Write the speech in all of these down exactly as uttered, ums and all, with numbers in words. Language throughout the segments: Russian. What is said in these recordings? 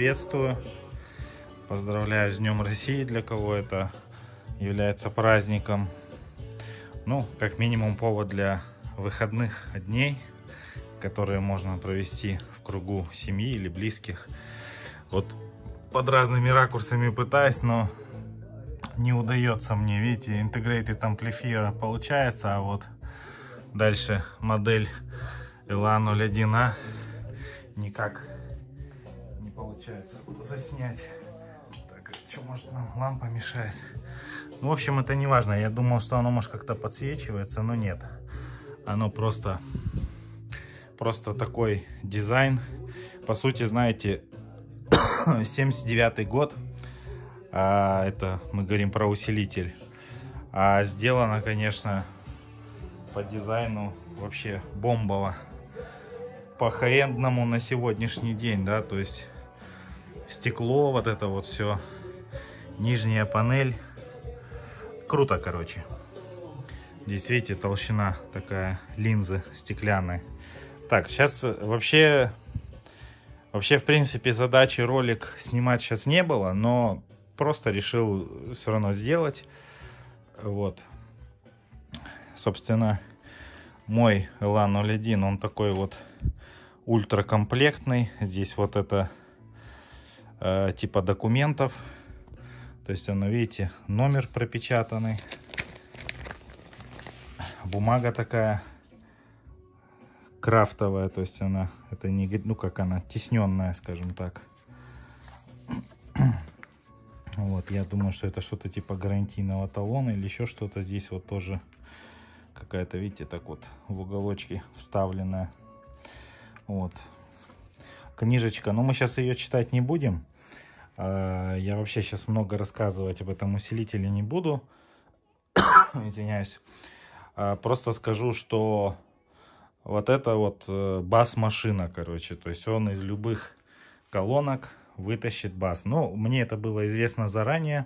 приветствую. Поздравляю с Днем России, для кого это является праздником. Ну, как минимум повод для выходных дней, которые можно провести в кругу семьи или близких. Вот под разными ракурсами пытаюсь, но не удается мне. Видите, Integrated Amplifier получается, а вот дальше модель эл а ноль один а никак не получается заснять. Так, что, может, нам лампа мешает? Ну, в общем, это не важно. Я думал, что оно может как-то подсвечивается, но нет. Оно просто, просто такой дизайн. По сути, знаете, семьдесят девятый год. А это мы говорим про усилитель. А сделано, конечно, по дизайну вообще бомбово. По хай-эндному на сегодняшний день, да, то есть стекло, вот это вот все, нижняя панель. Круто, короче. Здесь, видите, толщина такая линзы стеклянной. Так, сейчас вообще, вообще, в принципе, задачи ролик снимать сейчас не было, но просто решил все равно сделать. Вот. Собственно, мой эл а ноль один, он такой вот ультракомплектный. Здесь вот это э, типа документов. То есть оно, видите, номер пропечатанный. Бумага такая крафтовая, то есть она, это не, ну как она, тисненная, скажем так. Вот, я думаю, что это что-то типа гарантийного талона или еще что-то. Здесь вот тоже какая-то, видите, так вот в уголочке вставленная. Вот. Книжечка, но мы сейчас ее читать не будем. Я вообще сейчас много рассказывать об этом усилителе не буду. Извиняюсь. Просто скажу, что вот это вот бас-машина, короче. То есть он из любых колонок вытащит бас. Но мне это было известно заранее.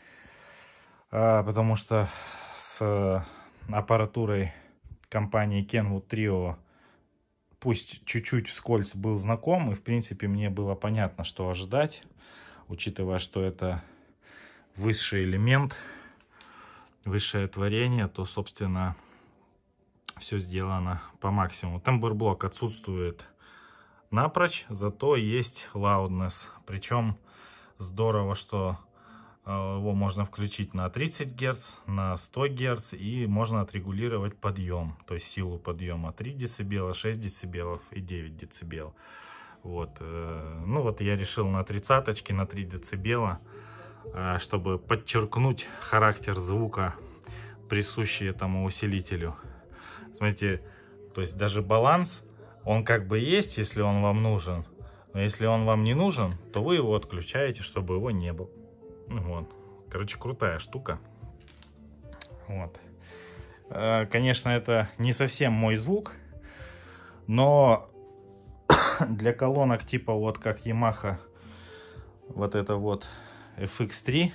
Потому что с аппаратурой компании Kenwood Trio пусть чуть-чуть вскользь был знаком. И в принципе мне было понятно, что ожидать. Учитывая, что это высший элемент, высшее творение, то, собственно, все сделано по максимуму. Тембр-блок отсутствует напрочь, зато есть loudness. Причем здорово, что его можно включить на тридцать герц, на сто герц, и можно отрегулировать подъем, то есть силу подъема три децибела, шесть децибелов и девять децибел. Вот, ну вот я решил на тридцаточке, на три децибела, чтобы подчеркнуть характер звука, присущий этому усилителю. Смотрите, то есть даже баланс, он как бы есть, если он вам нужен, но если он вам не нужен, то вы его отключаете, чтобы его не было. Вот, короче, крутая штука. Вот, конечно, это не совсем мой звук, но для колонок типа вот как Yamaha, вот это вот эф икс три,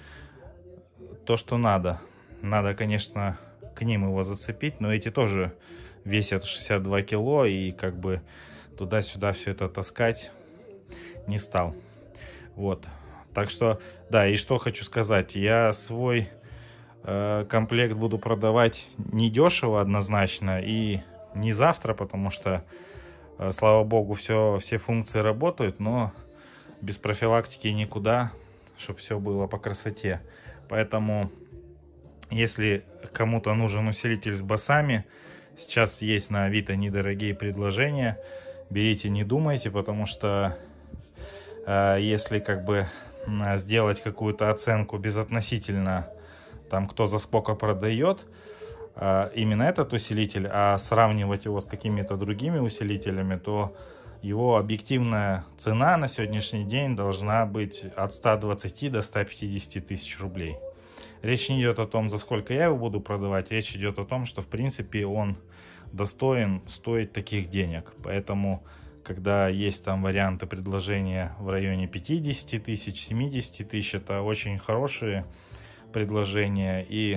то, что надо. Надо, конечно, к ним его зацепить, но эти тоже весят шестьдесят два кило, и как бы туда-сюда все это таскать не стал. Вот, так что, да, и что хочу сказать, я свой э, комплект буду продавать недешево однозначно, и не завтра, потому что слава богу, все, все функции работают, но без профилактики никуда, чтобы все было по красоте. Поэтому, если кому-то нужен усилитель с басами, сейчас есть на Авито недорогие предложения. Берите, не думайте, потому что э, если как бы сделать какую-то оценку безотносительно, там, кто за сколько продает, именно этот усилитель, а сравнивать его с какими-то другими усилителями, то его объективная цена на сегодняшний день должна быть от ста двадцати до ста пятидесяти тысяч рублей. Речь не идет о том, за сколько я его буду продавать, речь идет о том, что в принципе он достоин стоить таких денег. Поэтому, когда есть там варианты предложения в районе пятидесяти тысяч, семидесяти тысяч, это очень хорошие предложения. И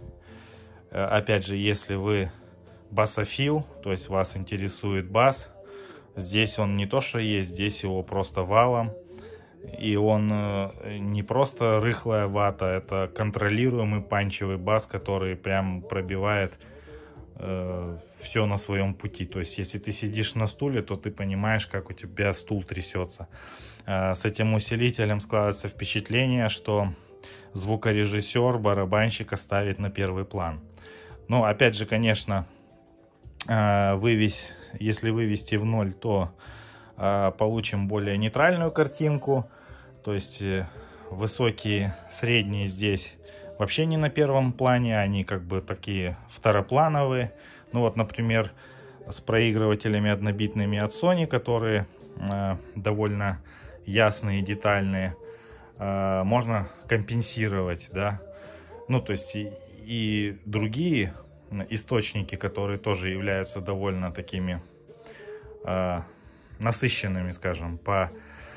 опять же, если вы басофил, то есть вас интересует бас, здесь он не то что есть, здесь его просто валом. И он не просто рыхлая вата, это контролируемый панчевый бас, который прям пробивает э, все на своем пути. То есть, если ты сидишь на стуле, то ты понимаешь, как у тебя стул трясется. Э, с этим усилителем складывается впечатление, что звукорежиссер барабанщика ставит на первый план. Но, опять же, конечно, э, вывесь, если вывести в ноль, то э, получим более нейтральную картинку. То есть высокие, средние здесь вообще не на первом плане, они как бы такие второплановые. Ну вот, например, с проигрывателями однобитными от Sony, которые э, довольно ясные, детальные, э, можно компенсировать, да. Ну, то есть и, и другие источники, которые тоже являются довольно такими э, насыщенными, скажем, по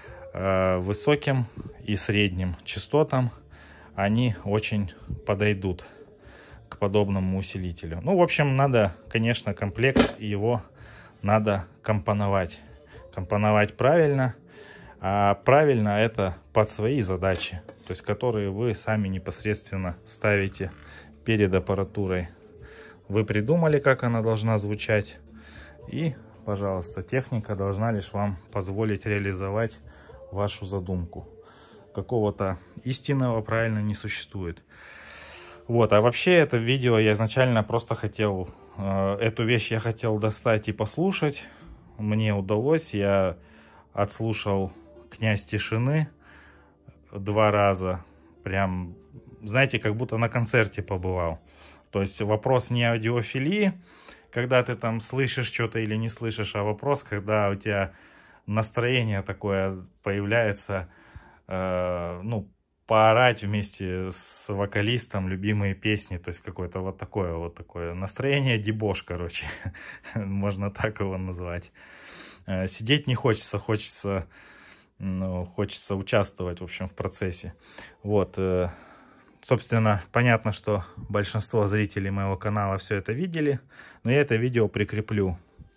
высоким и средним частотам, они очень подойдут к подобному усилителю. Ну, в общем, надо, конечно, комплект его надо компоновать. Компоновать правильно. А правильно это под свои задачи, то есть которые вы сами непосредственно ставите перед аппаратурой. Вы придумали, как она должна звучать, и, пожалуйста, техника должна лишь вам позволить реализовать вашу задумку. Какого-то истинного правильно не существует. Вот, а вообще это видео я изначально просто хотел, э, эту вещь я хотел достать и послушать. Мне удалось, я отслушал «Князь тишины» два раза. Прям, знаете, как будто на концерте побывал. То есть вопрос не аудиофилии, когда ты там слышишь что-то или не слышишь, а вопрос, когда у тебя настроение такое появляется, э, ну, поорать вместе с вокалистом любимые песни, то есть какое-то вот такое вот такое настроение дебош, короче, можно так его назвать. Э, сидеть не хочется, хочется, ну, хочется участвовать, в общем, в процессе. Вот, э, собственно, понятно, что большинство зрителей моего канала все это видели, но я это видео прикреплю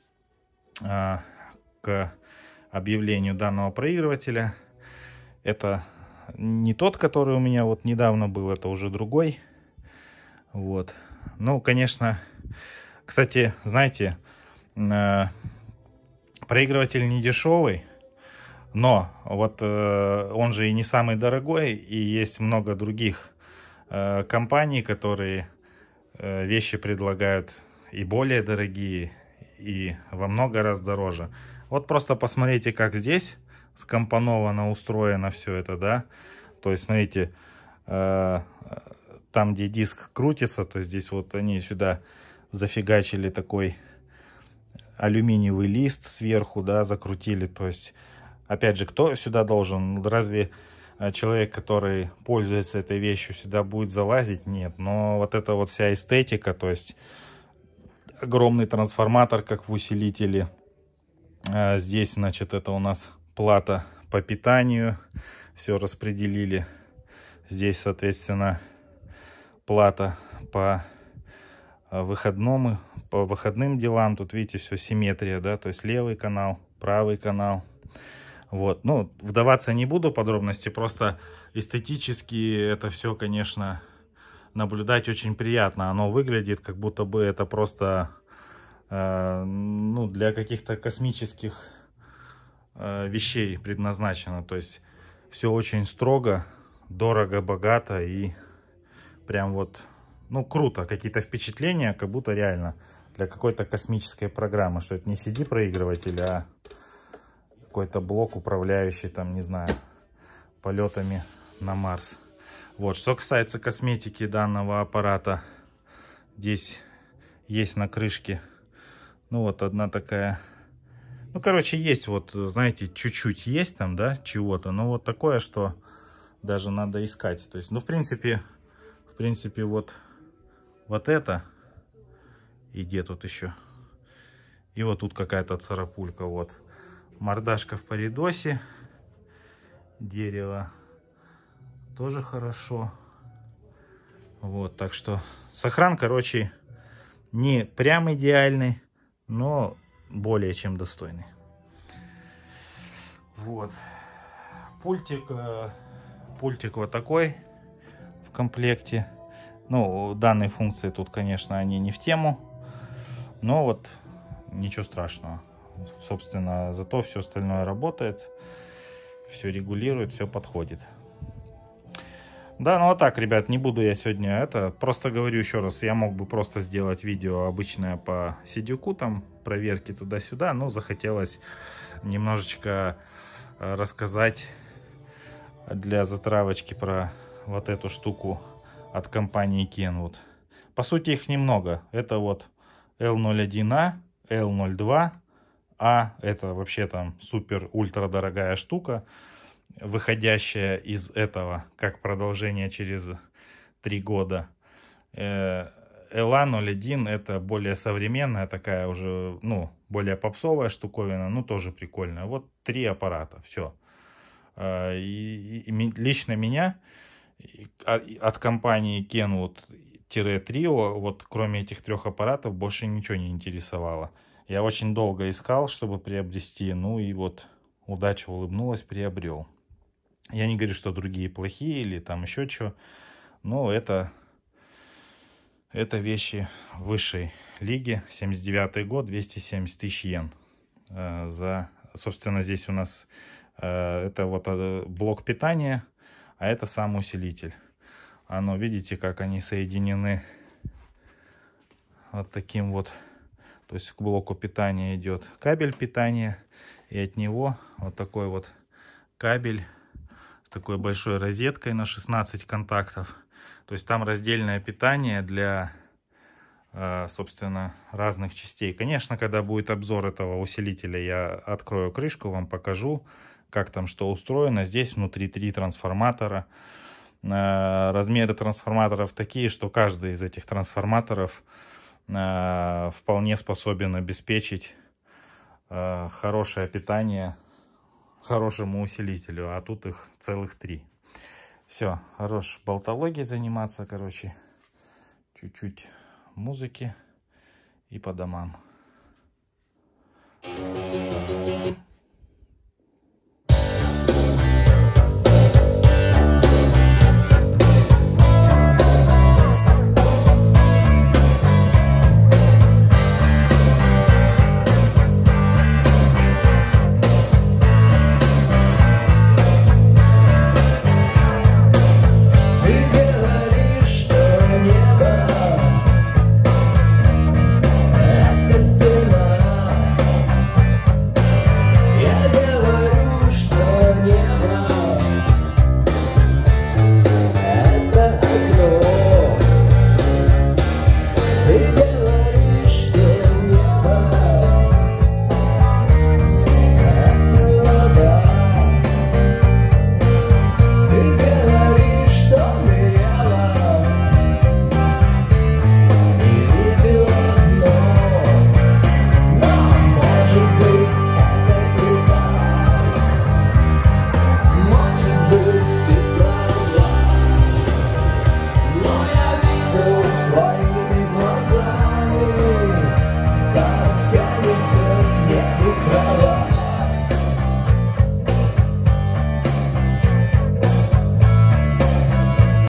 э, к объявлению данного проигрывателя. Это не тот, который у меня вот недавно был, это уже другой. Вот. Ну, конечно, кстати, знаете, э, проигрыватель не дешевый, но вот э, он же и не самый дорогой, и есть много других э, компаний, которые э, вещи предлагают и более дорогие, и во много раз дороже. Вот просто посмотрите, как здесь скомпоновано, устроено все это, да. То есть, смотрите, э, там, где диск крутится, то здесь вот они сюда зафигачили такой алюминиевый лист сверху, да, закрутили. То есть, опять же, кто сюда должен? Разве человек, который пользуется этой вещью, сюда будет залазить? Нет. Но вот эта вот вся эстетика, то есть огромный трансформатор, как в усилителе. Здесь, значит, это у нас плата по питанию. Все распределили. Здесь, соответственно, плата по выходному, по выходным делам. Тут, видите, все симметрия, да, то есть левый канал, правый канал. Вот, ну, вдаваться не буду в подробности, просто эстетически это все, конечно, наблюдать очень приятно. Оно выглядит, как будто бы это просто, э, ну, для каких-то космических э, вещей предназначено. То есть все очень строго, дорого, богато и прям вот, ну, круто. Какие-то впечатления, как будто реально для какой-то космической программы, что это не си ди-проигрыватель, а какой-то блок, управляющий, там, не знаю, полетами на Марс. Вот, что касается косметики данного аппарата, здесь есть на крышке, ну, вот одна такая, ну, короче, есть вот, знаете, чуть-чуть есть там, да, чего-то, но вот такое, что даже надо искать. То есть, ну, в принципе, в принципе, вот, вот это, и где тут еще, и вот тут какая-то царапулька, вот. Мордашка в паридосе, дерево тоже хорошо. Вот, так что сохран, короче, не прям идеальный, но более чем достойный. Вот. Пультик, пультик вот такой в комплекте. Ну, данные функции тут, конечно, они не в тему, но вот ничего страшного. Собственно, зато все остальное работает, все регулирует, все подходит. Да, ну вот так, ребят, не буду я сегодня это. Просто говорю еще раз, я мог бы просто сделать видео обычное по Сидюку, там, проверки туда-сюда, но захотелось немножечко рассказать для затравочки про вот эту штуку от компании Kenwood. По сути, их немного. Это вот эл ноль один а, эл ноль два а, это вообще там супер ультра дорогая штука, выходящая из этого как продолжение через три года. эл эй ноль один это более современная такая уже, ну, более попсовая штуковина, ну, тоже прикольная. Вот три аппарата, все. И, и, и лично меня от компании Kenwood-Trio, вот кроме этих трех аппаратов, больше ничего не интересовало. Я очень долго искал, чтобы приобрести, ну и вот удача улыбнулась, приобрел. Я не говорю, что другие плохие или там еще что, но это, это вещи высшей лиги. семьдесят девятый год, двести семьдесят тысяч йен. Э, за, собственно, здесь у нас э, это вот блок питания, а это сам усилитель. Оно, видите, как они соединены вот таким вот. То есть к блоку питания идет кабель питания, и от него вот такой вот кабель с такой большой розеткой на шестнадцать контактов. То есть там раздельное питание для, собственно, разных частей. Конечно, когда будет обзор этого усилителя, я открою крышку, вам покажу, как там что устроено. Здесь внутри три трансформатора. Размеры трансформаторов такие, что каждый из этих трансформаторов вполне способен обеспечить хорошее питание хорошему усилителю, а тут их целых три. Все, хорош болтологией заниматься, короче, чуть-чуть музыки и по домам.